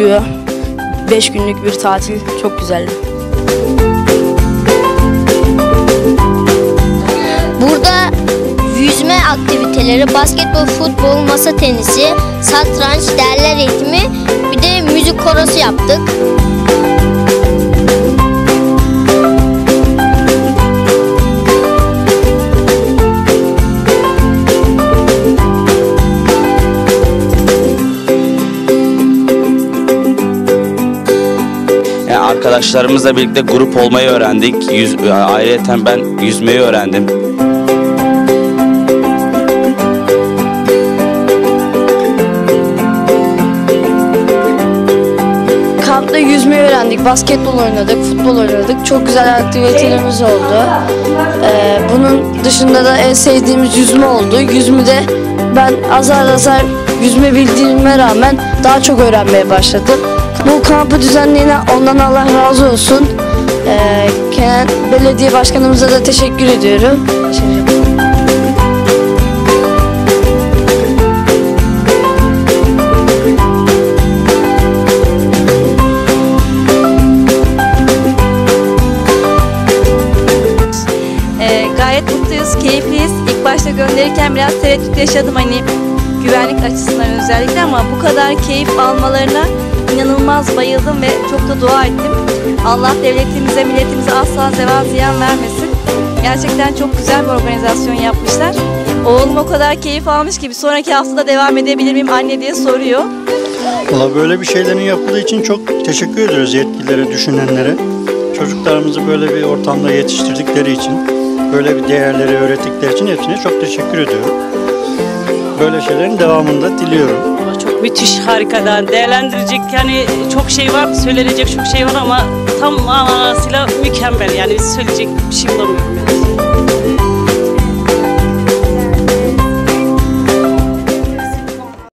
geliyor. 5 günlük bir tatil çok güzeldi. Burada yüzme aktiviteleri, basketbol, futbol, masa tenisi, satranç, değerler eğitimi, bir de müzik korosu yaptık. Arkadaşlarımızla birlikte grup olmayı öğrendik. Ayrıca ben yüzmeyi öğrendim. Kampta yüzmeyi öğrendik, basketbol oynadık, futbol oynadık. Çok güzel aktivitelerimiz oldu. Bunun dışında da en sevdiğimiz yüzme oldu. Yüzmede ben azar azar yüzme bildiğime rağmen daha çok öğrenmeye başladım. Bu kampı düzenleyene ondan Allah razı olsun. Kenan Belediye Başkanımıza da teşekkür ediyorum. Gayet mutluyuz, keyifliyiz. İlk başta gönderirken biraz tereddüt yaşadım güvenlik açısından özellikle, ama bu kadar keyif almalarına inanılmaz bayıldım ve çok da dua ettim. Allah devletimize, milletimize asla zeval ziyan vermesin. Gerçekten çok güzel bir organizasyon yapmışlar. Oğlum o kadar keyif almış ki bir sonraki haftada devam edebilir miyim anne diye soruyor. Valla böyle bir şeylerin yapıldığı için çok teşekkür ediyoruz yetkililere, düşünenlere. Çocuklarımızı böyle bir ortamda yetiştirdikleri için, böyle bir değerleri öğrettikleri için hepsine çok teşekkür ediyorum. Böyle şeylerin devamını da diliyorum. Çok müthiş, harikadan değerlendirecek çok şey var, söylenecek çok şey var ama tam manasıyla mükemmel, söyleyecek bir şey bulamıyorum.